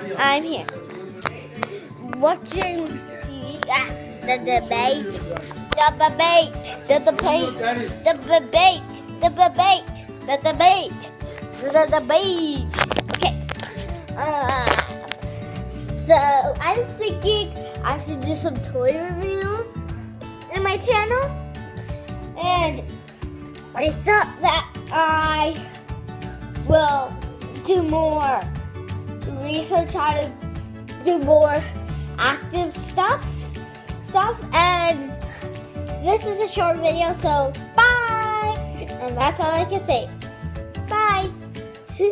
I'm here watching TV. The debate, the debate, the debate, the debate, the debate, the debate, the debate. Okay. So I was thinking I should do some toy reviews in my channel, and I thought that I will do more research, how to do more active stuff, and this is a short video, so bye, and that's all I can say.